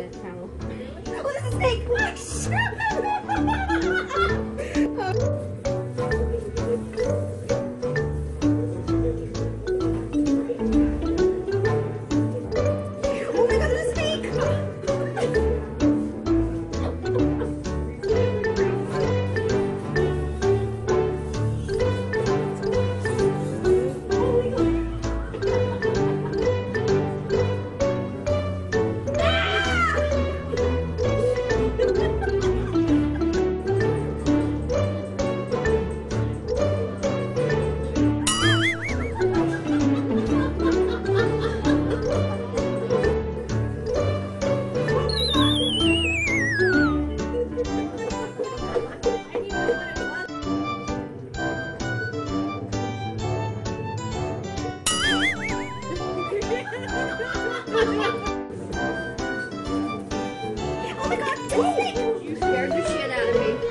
that towel. Oh, there's a snake! Oh my god, there's a snake! Oh my god, it's a snake! You scared the shit out of me.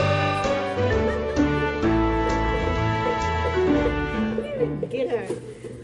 Get her.